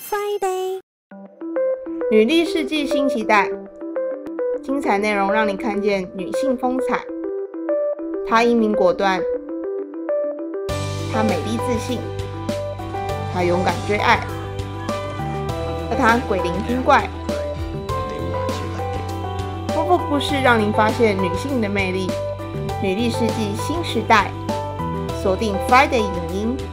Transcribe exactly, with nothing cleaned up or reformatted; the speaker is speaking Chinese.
Friday， 女力世纪新期待，精彩内容让你看见女性风采。她英明果断，她美丽自信，她勇敢追爱，而她鬼灵精怪。丰富故事让您发现女性的魅力。女力世纪新时代，锁定 Friday 影音。